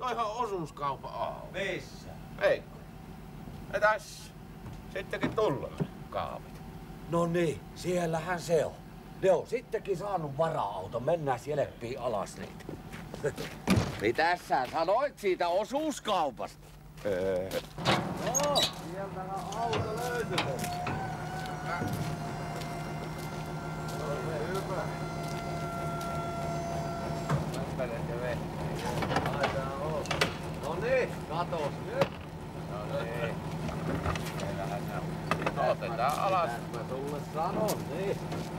toihan osuuskaupan auto. Missä? Ei. Ja tässä. Sittenkin tullaan kaapit. No niin, siellähän se on. Ne on sittenkin saanut vara-auto. Mennään jeleppiin alas niitä. Mitäs sä sanoit siitä osuuskaupasta? No, sieltähän auto löytyy. Hyvä. Lämpäletkö vettä? Laitetaan on. No niin, katos nyt. No niin. Siellähän ne on. Otetaan alas. Mä sulle sanon, niin.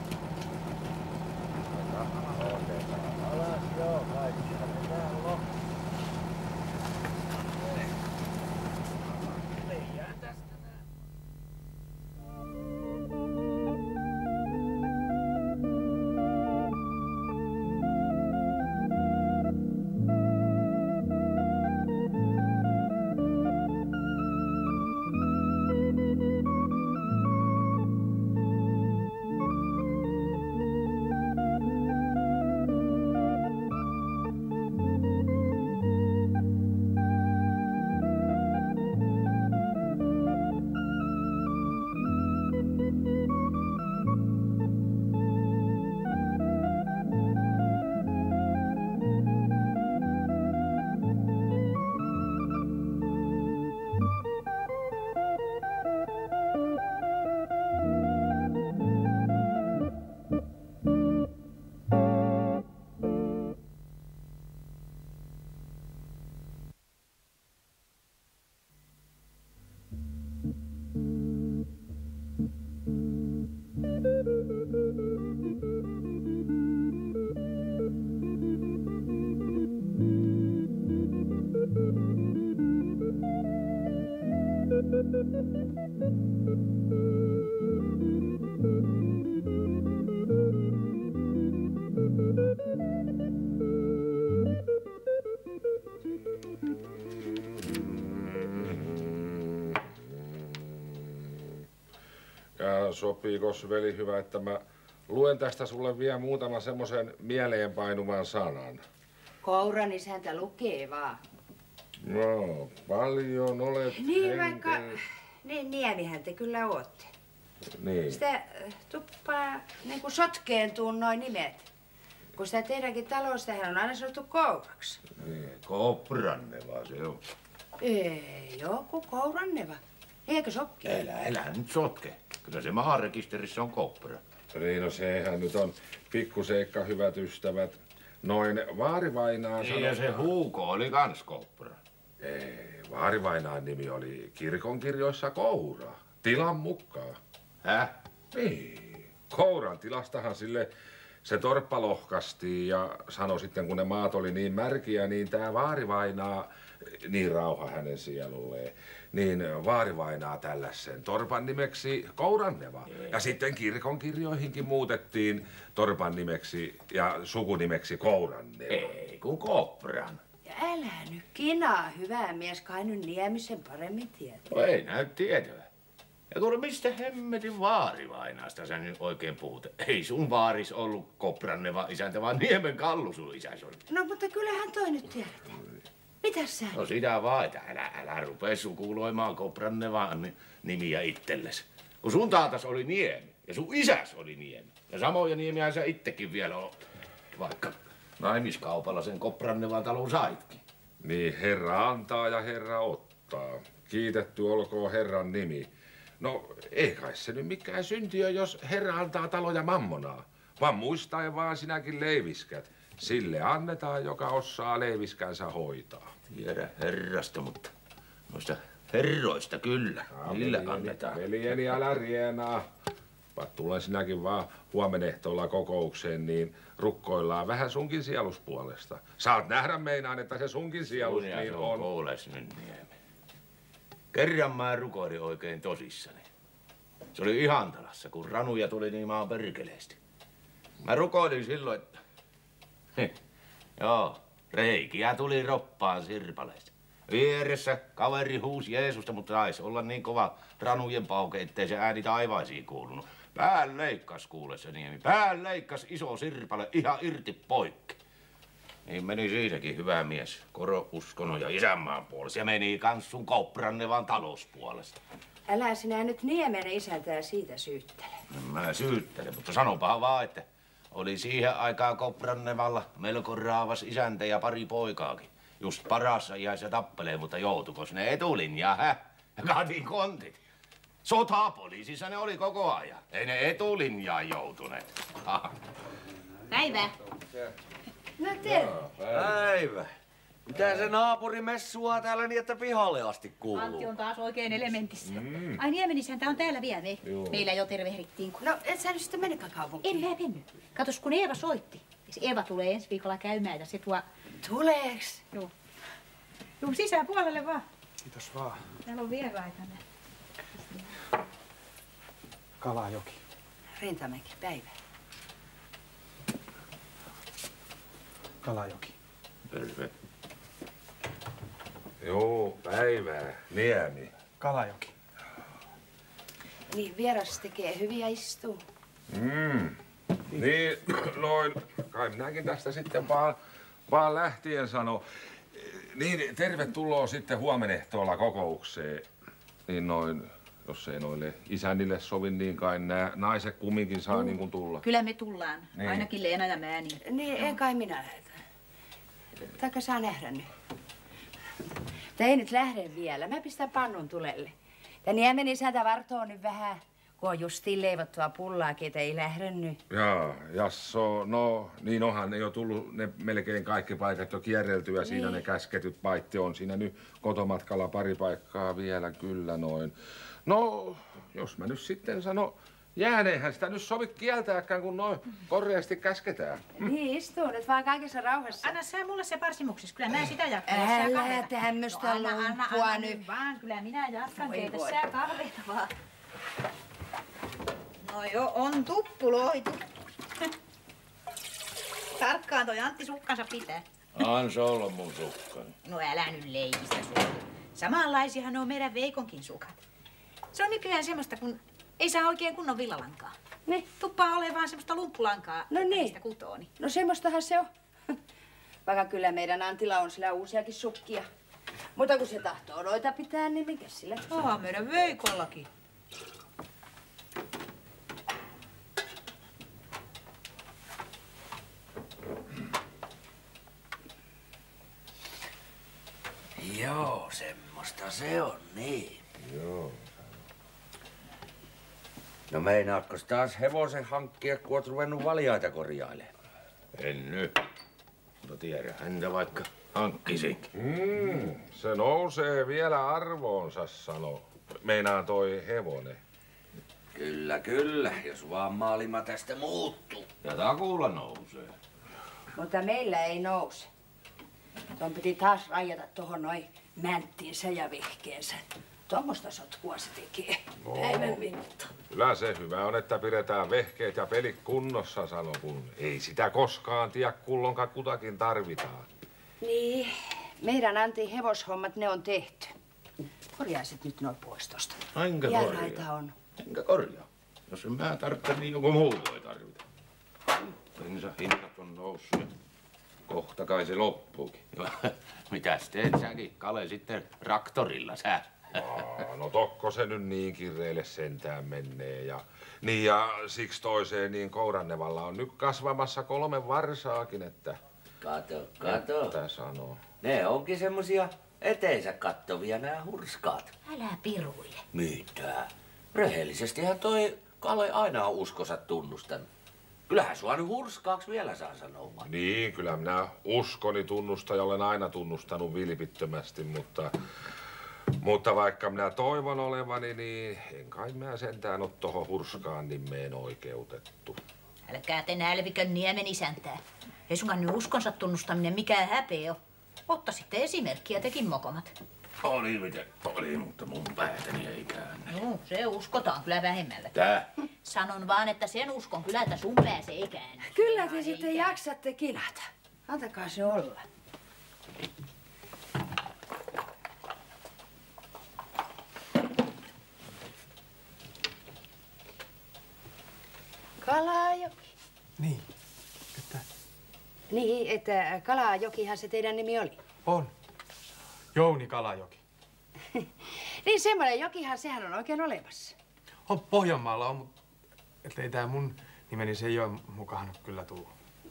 Otetaan alas, joo, kaikkihan ne täällä on. Leijää tästä nää. Sopiikos veli hyvä, että mä luen tästä sulle vielä muutaman semmoisen mieleenpainuvan sanan. Kouran isäntä lukee vaan. No, paljon olet Niin vaikka, niin niemihän te kyllä ootte. Niin. Sitä tuppaa niinku sotkeentuu noin nimet. Kun sitä teidänkin talostahan on aina sanottu Kouraksi. Niin. Koopranneva se on. Ei joku Kouranneva. Eikö sokki? Älä nyt sotke. Kyllä se maarekisterissä on Koopra. Niin, no sehän nyt on pikkuseikka, hyvät ystävät. Noin Vaarivainaa Niin ja se Huuko oli kans Koopra. Ei, Vaarivainaan nimi oli kirkonkirjoissa Koura. Tilan mukaan. Häh? Niin. Kouran tilastahan sille se torppa lohkastiin ja sanoi sitten, kun ne maat oli niin märkiä, niin tää Vaarivainaa, niin rauha hänen sielulleen, niin Vaarivainaa tällaisen torpan nimeksi Kouranneva. Ja sitten kirkonkirjoihinkin muutettiin torpan nimeksi ja sukunimeksi Kouranneva. Ei, kun Koopran. Ja älä nyt kinaa, hyvä mies, kai nyt Niemisen paremmin tietää. No ei näy tietävä. Ja kuule, mistä hemmetin Vaarivainaasta sä nyt oikein puhut? Ei sun vaaris ollut Kopranneva isäntä, vaan Niemen Kallu sun isäs oli. No mutta kyllähän toi nyt tiedetään. Mitäs sä? No sitä vaan, että älä rupea sukuloimaan Koprannevaan nimiä itsellesi. Kun sun taatas oli Niemi ja sun isäs oli Niemi. Ja samoja niemiä sä itsekin vielä oot. Vaikka naimiskaupalla sen Koprannevan talon saitkin. Niin, Herra antaa ja Herra ottaa. Kiitetty olkoon Herran nimi. No, ei kai se nyt mikään syntiö, jos Herra antaa taloja mammonaa. Vaan muistaen vaan sinäkin leiviskät. Sille annetaan, joka osaa leiviskänsä hoitaa. Tiedä Herrasta, mutta noista herroista kyllä. Niille annetaan. Veljeni, älä rienaa. Vaan tulee sinäkin vaan huomenehtoolla kokoukseen, niin rukkoillaan vähän sunkin sieluspuolesta. Saat nähdä meinaan, että se sunkin sielus niin on. Kuules nyt, Niemi. Kerran mä rukoilin oikein tosissani. Se oli Ihantalassa, kun ranuja tuli niin maan perkeleesti. Mä rukoilin silloin, että... Joo, reikiä tuli roppaan sirpaleista. Vieressä kaveri huusi Jeesusta, mutta taisi olla niin kova ranujen pauke, ettei se ääni taivaisiin kuulunut. Pään leikkas, kuule se Niemi. Pään leikkas iso sirpale ihan irti poikki. Niin meni siitäkin hyvä mies. Koro, uskonnon ja isänmaan puolesta. Ja meni kans sun Koprannevan talouspuolesta. Älä sinä nyt Niemen isältää siitä syyttele. En mä syyttele, mutta sanopahan vaan, että oli siihen aikaan Koprannevalla melko raavas isäntä ja pari poikaakin. Just parassa iässä tappelee, mutta joutukos ne etulinjaa, Ja kaatiin kontit. Sotapoliisissa ne oli koko ajan. Ei ne etulinjaan joutuneet. Päivää. No terve. Päivä. Mitä se naapuri messua täällä niin, että pihalle asti kuuluu? Antti on taas oikein elementissä. Ai Niemen isäntä on täällä vielä. Meillä jo tervehdittiin. No et sä nyt sitten menekään kaupunkiin? En mä mennyt. Katos, kun Eeva soitti. Eeva tulee ensi viikolla käymään ja se tuo... Tuleeks? Joo. Juu, sisäpuolelle vaan. Kiitos vaan. Täällä on vieraita. Kalajoki. Rintamäki, Päivä. Kalajoki. Terve. Joo, päivää. Niemi. Kalajoki. Niin vieras tekee hyviä istuu. Niin, noin. Kai minäkin tästä sitten vaan lähtien sano. Niin, tervetuloa sitten huomenehtoolla kokoukseen. Niin noin, jos ei noille isännille sovi, niin kai nämä naiset kumminkin saa niin kuin tulla. Kyllä me tullaan. Niin. Ainakin Leena ja mä. Niin. Niin, en kai minä lähde. Taikka saa nähdä nyt. Mutta ei nyt lähde vielä. Mä pistän pannun tulelle. Tän Niemen isäntä vartoo nyt vähän, kun on justiin leivottua pullaakin, et ei lähde nyt. Jaa, jasso, no niin onhan ne jo tullut ne melkein kaikki paikat jo kierreltyä. Siinä ne käsketyt paitti on siinä nyt kotomatkalla pari paikkaa vielä kyllä noin. No, jos mä nyt sitten sano, jääneihän sitä nyt sovi kieltääkään, kun noin koreasti käsketään. Niin, istuu nyt vaan kaikessa rauhassa. Anna sä mulle se parsimuksessa. Kyllä mä sitä jatkan. Älä tämmöstä lumppua nyt. Vaan, kyllä minä jatkan Voi teitä. voi. Sä kahveita vaan. No jo, on tuppuloitu. Tarkkaan toi Antti sukkansa pitää. Ansa olla mun sukkani. No älä nyt leikistä sulle. Samanlaisiahan on meidän Veikonkin sukat. Se on nykyään semmoista, kun ei saa oikein kunnon villalankaa. Niin. Tuppaa ole vaan semmoista lumppulankaa, No että niin. niistä kutoo. Niin. No semmoistahan se on. Vaikka kyllä meidän Antilla on sillä uusiakin sukkia. Mutta kun se tahtoo noita pitää, niin mikä sillä? Onhan meidän Veikollakin. Joo, semmoista se on, niin. Joo. No meinaatko taas hevosen hankkia, kun oot ruvennut valjaita korjailemaan? En nyt. Mutta tiedä häntä vaikka hankkisinkin. Se nousee vielä arvoonsa, sano. Meinaa toi hevonen. Kyllä, kyllä, jos vaan maailma tästä muuttuu. Ja takuulla nousee. Mutta meillä ei nouse. Tuon piti taas rajata tuohon noin mänttiinsä ja vihkeensä. Tuommoista sotkua se tekee. Päivän vittu. Kyllä se hyvä on, että pidetään vehkeet ja pelit kunnossa, sano, kun ei sitä koskaan tiedä, kullonkaan kutakin tarvitaan. Niin, meidän Antin hevoshommat ne on tehty. Korjaisit nyt noin pois tosta. Enkä Vieraita korjaa. on. Enkä korjaa. Jos en mä tarvitse, niin joku muu voi tarvita. Bensahinnat on noussut. Kohta kai se loppuukin. Mitäs teet säkin, Kale, sitten traktorilla sä? No tokko se nyt niin kireille sentään menee. Niin ja siksi toiseen niin Kourannevalla on nyt kasvamassa 3 varsaakin, että... Kato. Mitä sanoo? Ne onkin semmosia eteensä kattovia nämä hurskaat. Älä piruille. Mitä? Rehellisestihän toi Kale aina on uskonsa tunnustanut. Kyllähän sua nyt hurskaaksi vielä saa sanoa. Niin, kyllä minä uskoni tunnustan ja olen aina tunnustanut vilpittömästi, mutta vaikka minä toivon olevani, niin en kai minä sentään ole tohon hurskaan nimeen oikeutettu. Älkää te nälvikö Niemen isäntää. Ei sunkaan nyt uskonsa tunnustaminen mikään häpeä ole. Otta sitten esimerkkiä tekin mokomat. Oli miten oli, mutta mun päätäni ei käännä. No, se uskotaan kyllä vähemmällä. Tää? Sanon vaan, että sen uskon kyllä, että sun pääse ei käänny. Kyllä te sitten jaksatte kinata. Antakaa se olla. Kalajoki. Niin. Että Niin, että Kalajokihan se teidän nimi oli. On. Jouni Kalajoki. Niin semmoinen jokihan, sehän on oikein olemassa. On Pohjanmaalla on, mutta ei tää mun nimeni se ei ole mukaan kyllä tullut.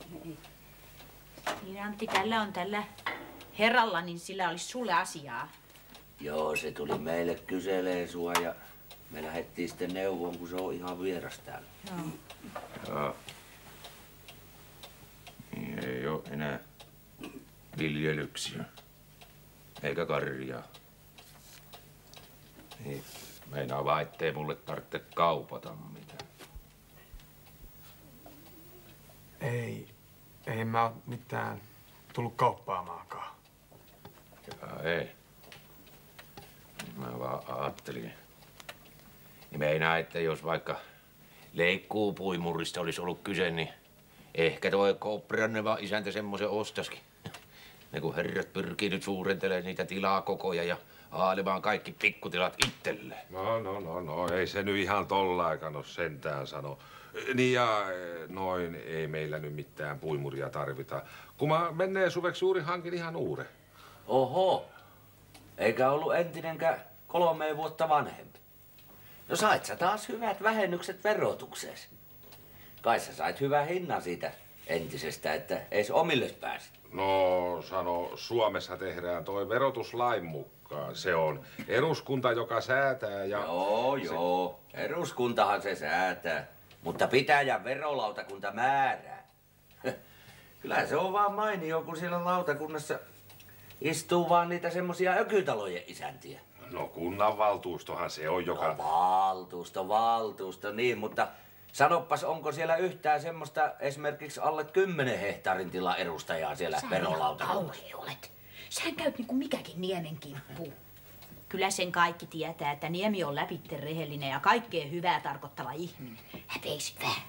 Niin Antti, tällä herralla, niin sillä olisi sulle asiaa. Joo, se tuli meille kyselee sua ja me lähdettiin sitten neuvoon, kun se on ihan vieras täällä. Joo. Niin ei oo enää viljelyksiä. Eikä karjaa. Niin, meinaa vaan, ettei mulle tarvitse kaupata mitään. Ei mä oo mitään tullut kauppaamaankaan. Ja ei. Mä vaan ajattelin. Niin meinaa, että jos vaikka leikkuupuimurista olisi ollut kyse, niin ehkä toi Koopranneva isäntä semmoisen ostaskin. Ne kun herrat pyrkii nyt suurentelemaan niitä tilakokoja ja haalimaan kaikki pikkutilat itselleen. No, ei se nyt ihan tollaikaan ole sentään sano. Niin ja noin ei meillä nyt mitään puimuria tarvita. Kun mä menneen suveksi juuri hankin ihan uuden. Oho, eikä ollut entinenkään 3 vuotta vanhempi. No sait sä taas hyvät vähennykset verotukseesi. Kai sä sait hyvän hinnan siitä entisestä, että eis omille pääsit. No sano, Suomessa tehdään toi verotuslain mukaan. Se on eduskunta, joka säätää ja... Joo, eduskuntahan se säätää. Mutta pitäjän verolautakunta määrää. Kyllä se on vaan mainio, kun siellä lautakunnassa istuu vaan niitä semmosia ökytalojen isäntiä. No kunnanvaltuustohan se on, joka... No valtuusto, niin, mutta sanoppas, onko siellä yhtään semmoista esimerkiksi alle 10 hehtaarin tilan edustajaa siellä verolautakunnassa? Kauhea olet. Sähän käyt niinku mikäkin Niemen kimppuun. Kyllä sen kaikki tietää, että Niemi on läpitte rehellinen ja kaikkea hyvää tarkoittava ihminen. Häpeisit vähän.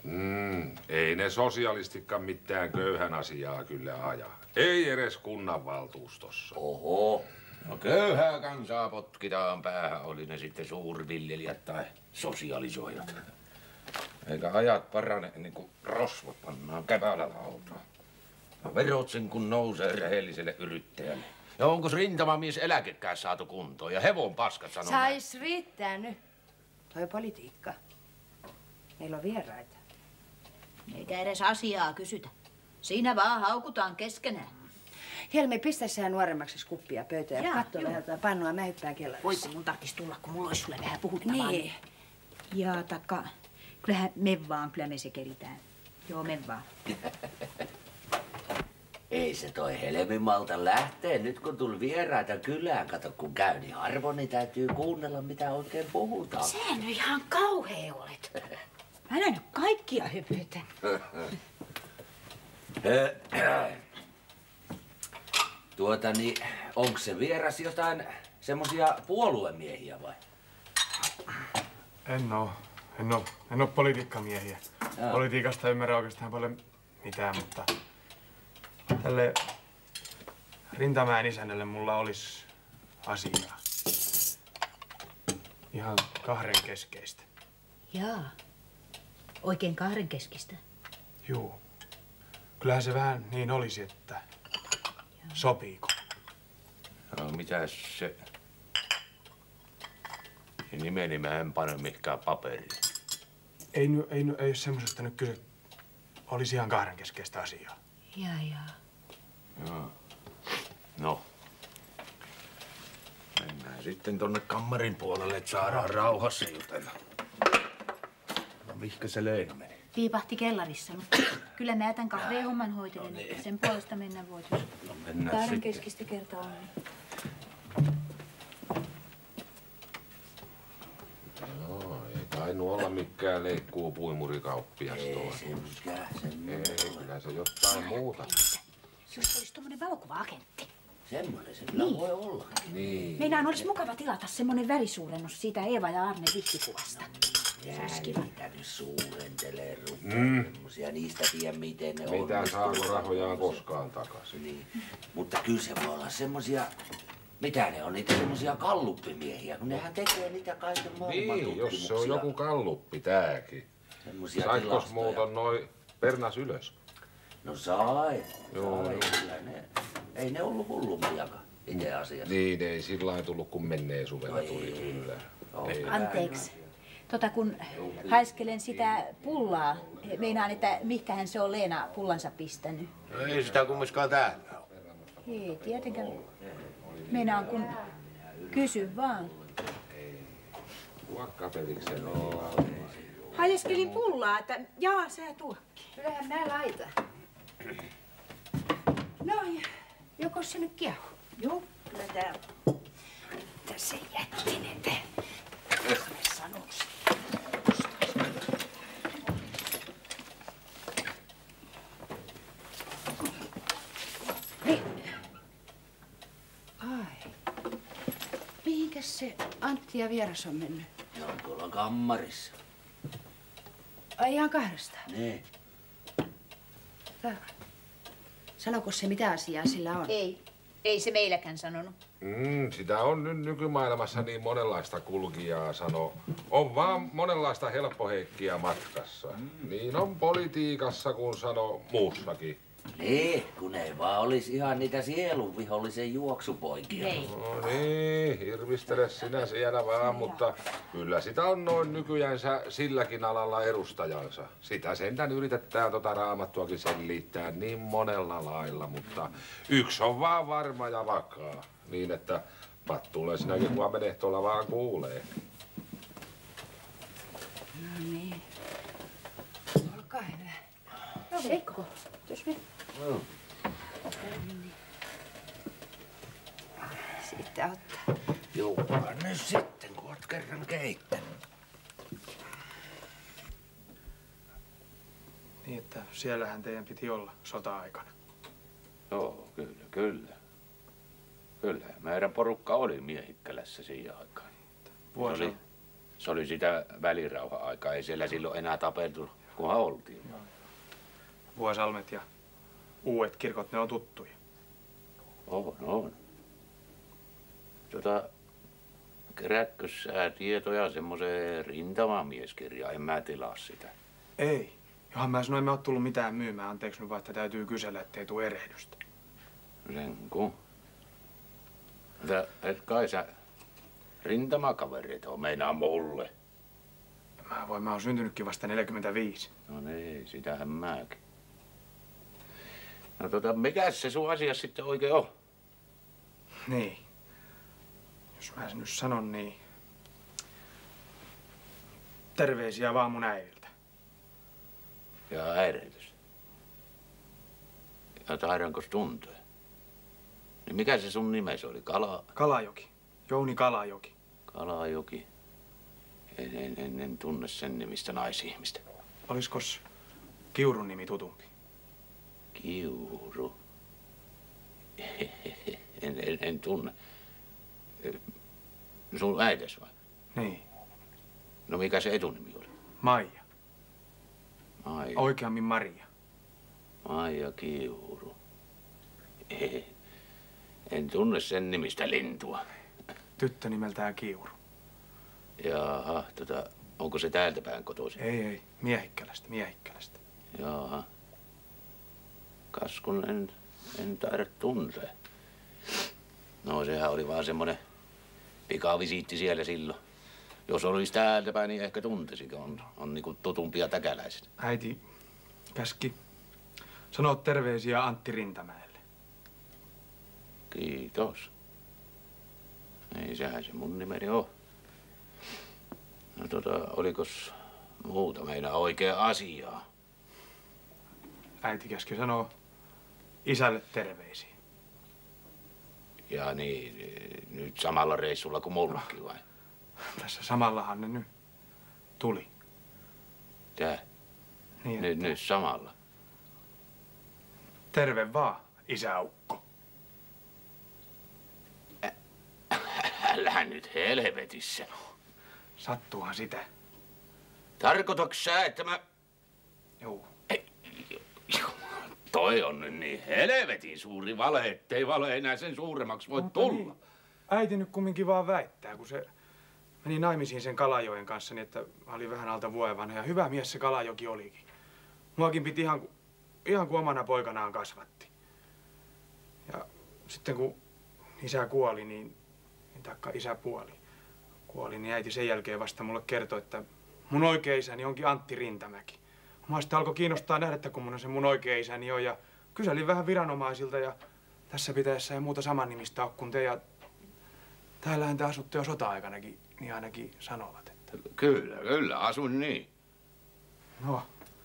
Ei ne sosialistikaan mitään köyhän asiaa kyllä aja. Ei edes kunnanvaltuustossa. Oho. No köyhää kansaa potkitaan päähän, oli ne sitten suurviljelijät tai sosialisoijat. Eikä ajat parane ennen kuin rosvot pannaan käpälällä autoon. No verot sen kun nousee rehelliselle yrittäjälle. Ja onko rintamamies eläkekään saatu kuntoon ja hevon paskat sanoo? Sais riittää nyt. Toi politiikka. Meillä on vieraita. Eikä edes asiaa kysytä. Siinä vaan haukutaan keskenään. Helmi, pistä sä nuoremmaksi kuppia pöytään ja Jaa, katso joo. vähän pannua, mä hyppään kellarissa. Voi kun mun tarvitsisi tulla, kun mulla olisi sulle vähän puhuttavaa. Niin. Ja takka, kyllähän me vaan, kyllä me se keritään. Joo, me vaan. Ei se toi helmimalta lähtee nyt kun tuli vieraita kylään. Kato kun käy niin harvoin, niin täytyy kuunnella mitä oikein puhutaan. Sä nyt ihan kauhea olet. Älä nyt kaikkia höpötä. Niin, onko se vieras jotain semmosia puoluemiehiä vai? En oo politiikkamiehiä. Jaa. Politiikasta ymmärrä oikeastaan paljon mitään, mutta tälle Rintamäen isännälle mulla olisi asiaa. Ihan kahdenkeskeistä. Jaa. Oikein kahdenkeskistä. Juu. Kyllähän se vähän niin olisi, että sopiiko. No mitäs se... Nimeni mä en pane mihinkään paperiin. Ei ole semmosesta nyt kyse. Olisi ihan kahdenkeskeistä asiaa. Jaa. Joo. No. Mennään sitten tonne kammarin puolelle, että saadaan rauhassa jutella. No mihinkä se Leena meni? Piipahti kellarissa, mutta kyllä mä tämän kahden homman hoitelen, että sen puolesta mennä voit, jos No mennään kahden sitten. keskistä kertaa on. No, ei tainnut olla mikään leikkuu puimurikauppias Ei toi. se mikään Ei, semmoinen. kyllä se jotain muuta. Jos olisi tommonen valokuva-agentti. Semmoinen se kyllä voi olla. Niin. Meinaan olisi mukava tilata semmonen värisuurennus siitä Eeva ja Arne vihtikuvasta. Jää niitä nyt suurentelee semmosia. Niistä tiedä miten ne on. Mitään saako rahojaan koskaan takaisin. Niin. Mutta kyllä se voi olla semmosia, mitä ne on, niitä semmosia kalluppimiehiä, kun nehän tekee niitä kaiken maailman Niin, tutkimuksia. jos se on joku kalluppi tääkin. Semmosia Saitkos tilastoja. muuten noi pernas ylös? No sai. Kyllä ne. Ei ne ollut hullumiakaan itse asiassa. Niin, ei sillä lailla tullut kun menneen suvella tuli kyllä. Anteeksi. Kun haiskelen sitä pullaa, meinaan, että mihinkähän se on Leena pullansa pistänyt. No ei sitä kumminkaan täällä ole. Ei, tietenkään. Meinaan, kun kysy vaan. Kuokkapelikseen. Haiskelin pullaa, että jaa, sä tuokki. Kyllähän mä laitan. No, joko se nyt kiehu? Joo, kyllä täällä. Tässä jättinen te. Sanoksi. Niin. Ai. Mihinkäs se Antti ja Vieras on mennyt? Ne on tuolla kammarissa. Ai ihan kahdestaan? Niin. Sanoko se mitä asiaa sillä on? Ei se meilläkään sanonut. Sitä on nyt nykymaailmassa niin monenlaista kulkijaa, sano. On vaan monenlaista helppoheikkiä matkassa. Niin on politiikassa kuin sano muussakin. Niin, kun ei vaan olisi ihan niitä sielun vihollisen juoksupoikia. Ei. No niin, hirvistele sinä siellä vaan, mutta kyllä sitä on noin nykyjänsä silläkin alalla edustajansa. Sitä sentään yritetään raamattuakin selittää niin monella lailla, mutta yksi on vaan varma ja vakaa. Niin, että pattuulee sinäkin, kun menee tuolla vaan kuulee. No niin. Olkaa hyvä. No Veikko, tuossa me. Siitä ottaa. Juupa nyt sitten, kun oot kerran keittänyt. Niin, että siellähän teidän piti olla sota-aikana. Joo, kyllä. Kyllä, meidän porukka oli Miehikkälässä siihen aikaan. Se oli sitä välirauha-aikaa, ei siellä silloin enää tapeltu, kunhan oltiin. Vuosalmet ja uudet kirkot, ne on tuttuja. On. Kerätkö sä tietoja semmoiseen rintamamieskirjaan? En mä tilaa sitä. Ei. Johan mä sanoin, että mä oot tullut mitään myymään. Anteeksi nyt vaan, että täytyy kysellä, ettei tuu erehdystä. Sen kun. Et kai sä rintamakaverit on meinaa mulle. Mä oon syntynytkin vasta 45. No niin, sitähän mäkin. No mikäs se sun asia sitten oikein on? Niin. Jos mä sen nyt sanon, niin... Terveisiä vaan mun äidiltä. Ja äiditys. Ja taidankos tuntee? Niin mikä se sun nimesi oli? Kalajoki. Jouni Kalajoki. Kalajoki. En tunne sen nimistä naisihmistä. Oliskos Kiurun nimi tutumpi? Kiuru. En tunne. Sun äites vai? Niin. No mikä se etunimi oli? Maija. Maija. Oikeammin Maria. Maija Kiuru. En tunne sen nimistä lintua. Tyttö nimeltään Kiuru. Jaha, onko se täältä päin kotoisin? Ei. Miehikkälästä. Jaha. Kas kun en taida tuntea. No sehän oli vaan semmonen pikavisiitti siellä silloin. Jos olisi täältä päin, niin ehkä tuntisikin. On niinku tutumpia täkäläiset. Äiti käski sanoa terveisiä Antti Rintamäelle. Kiitos. Ei sehän se mun nimeni on. No olikos muuta meillä oikea asiaa? Äiti käski sanoa isälle terveisiä. Ja niin, nyt samalla reissulla kuin mullakin vai? Tässä samallahan ne nyt tuli. Tää? Niin, Nyt samalla. Terve vaan, isäukko. Älä nyt helvetissä. Sattuuhan sitä. Tarkoitatko sä, että mä... Joo. Toi on nyt niin helvetin suuri vale, ettei vale enää sen suuremmaksi voi tulla. Niin. Äiti nyt kumminkin vaan väittää, kun se meni naimisiin sen Kalajoen kanssa, niin että mä olin vähän alta vuoden vanha. Ja hyvä mies se Kalajoki olikin. Muakin piti ihan ihan kuin omana poikanaan kasvatti. Ja sitten kun isä kuoli, taikka isä kuoli, niin äiti sen jälkeen vasta mulle kertoi, että mun oikea isäni onkin Antti Rintamäki. Mua sitten alkoi kiinnostaa nähdä, että kummonen se mun oikea isäni on, ja kyselin vähän viranomaisilta, ja tässä pitäessä ei muuta saman nimistä ole kuin te, ja täällähän te asutte jo sota-aikanakin, niin ainakin sanovat, että... Kyllä, asun niin. No.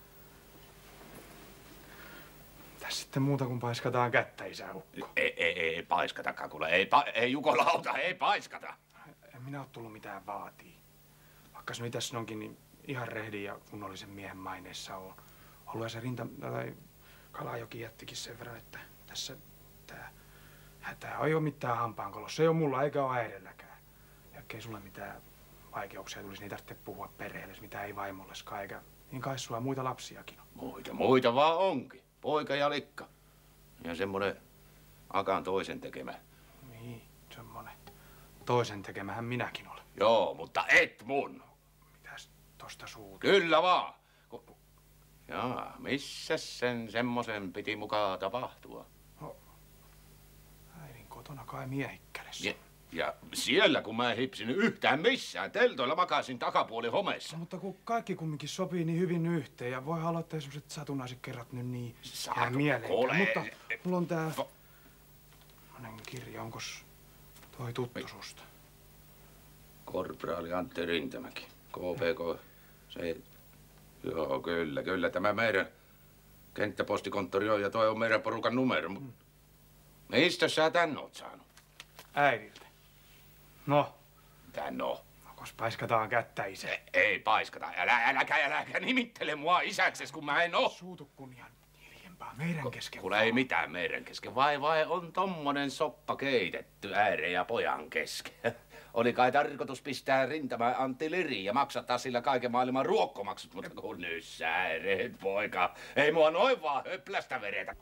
Tässä sitten muuta kuin paiskataan kättä, isäukko. Ei paiskatakaan, kuule. Ei jukolauta, ei paiskata. En minä ole tullut mitään vaatii. Vaikka sinun itässä onkin, niin ihan rehdin ja kunnollisen miehen maineessa on ollut. Ja se Kalajoki jättikin sen verran, että tässä tää hätää ei ole mitään hampaankolossa. Ei ole mulla eikä ole äidilläkään. Ja ei sulle mitään vaikeuksia tulisi, niin tarvitse puhua perheellesi, mitä ei vaimolleskaan, eikä niin kai sulla muita lapsiakin on. Muita vaan onkin. Poika ja likka. Ja semmonen Akan toisen tekemä. Niin, semmonen toisen tekemähän minäkin olen. Joo, mutta et mun. Mitäs tosta suuta? Kyllä vaan. Jaa, missä sen semmosen piti mukaan tapahtua? No, äidin kotona kai Miehikkälässä. Ja siellä kun mä en hipsinyt yhtään missään, teltoilla makasin takapuoli homeessa. No, mutta kun kaikki kumminkin sopii niin hyvin yhteen ja voi aloittaa semmoset satunnaiset kerrat nyt niin jää mieleen. Mutta mulla on tää monen kirja, onkos toi tuttu susta? Korporaali Antti Rintamäki, KPK, se... Joo, kyllä, tämä meidän kenttäpostikonttori on ja toi on meidän porukan numero. Mistä sä tän oot saanut? Äidiltä. No. Mitä no? Nokos paiskataan kättä, isä. Ei paiskata. Äläkä nimittele mua isäkses, kun mä en oo. Suutu kunnian hiljempaa meidän kesken. Kuule ei mitään meidän kesken. Vai on tommonen soppa keitetty ääreen ja pojan kesken. Oli kai tarkoitus pistää Rintamä Antti liriin ja maksattaa sillä kaiken maailman ruokkomaksut, mutta kun nyt sääreet, poika. Ei mua noin vaan höplästä veretä.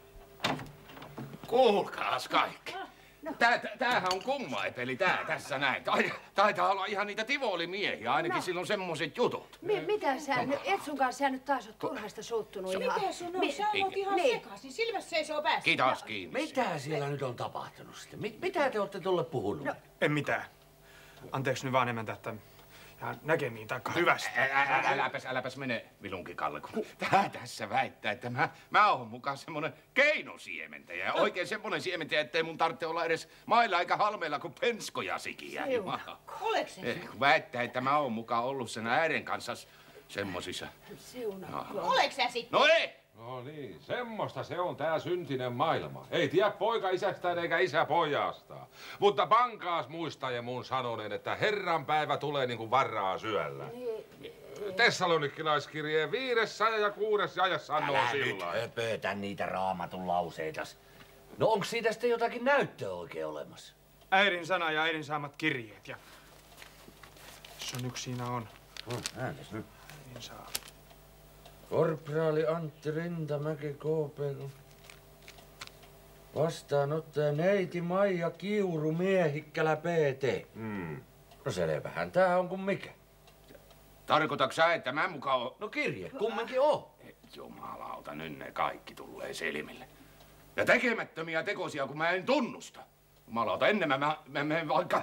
Kuulkaas kaikki. Tämähän on kummaipeli tässä näin. Taitaa olla ihan niitä tivolimiehiä, ainakin silloin semmoiset jutut. Mitä sä nyt, et sun kanssa sä nyt taas oot turhasta suuttunut ihan. Mitä sun on? Sä oot ihan sekaisin. Silmässä seisoo päässä. Kiitos kiinni. Mitä siellä nyt on tapahtunut sitten? Mitä te olette tuolle puhunut? No. En mitään. Anteeksi nyt vaan emäntä, että ihan näkemiin taikka hyvästä. Äläpäs mene Vilunki Kalle, kun tää tässä väittää, että mä oon mukaan semmonen keinosiementäjä. Ja oikein semmonen siementäjä, ettei mun tarvitse olla edes mailla eikä halmeilla kuin penskoja sikiä. Oleks se? Kun väittää, että mä oon mukaan ollut sen äiren kanssa semmosissa. Siunatko. Oleks sä sit? No ei! No niin, semmoista se on tää syntinen maailma. Ei tiedä poika isästään eikä isä pojastaan. Mutta pankaas muistaje mun sanoneen, että Herran päivä tulee niin kuin varaa syöllä. Tessalonikkilaiskirjeen 5. ja 6. jae sanoo sillä. Älä nyt höpötä niitä Raamatun lauseitas. No onko siitä sitten jotakin näyttöä oikein olemassa? Äidin sana ja äidin saamat kirjeet ja... Jos on yksi siinä on. Ääntäs nyt. Äidin saa. Korporaali Antti Rintamäki, KPK. Vastaanottaja neiti Maija Kiuru, Miehikkälä, PT. No selvähän tää on kuin mikä. Tarkoitatko sä, että mä mukaan oon... No kirje, kumminkin on. Jumalauta, nyt ne kaikki tulee selville. Ja tekemättömiä tekosia, kun mä en tunnusta. Jumalauta, ennen mä menen vaikka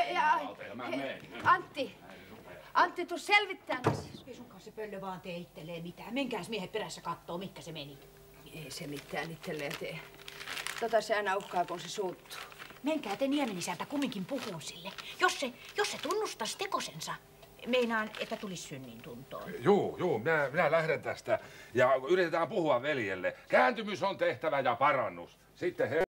Antti, tuu selvittämään asiaa. Ei sun kanssa pöllö vaan tee itselleen mitään. Menkääs miehet perässä kattoo, mitkä se meni. Ei se mitään itselleen tee. Se aina uhkaa, kun se suuttuu. Menkää te Niemen isältä kumminkin puhuun sille. Jos se tunnustaisi tekosensa, meinaan, että tulisi synnin tuntoon. Juu, minä lähden tästä ja yritetään puhua veljelle. Kääntymys on tehtävä ja parannus. Sitten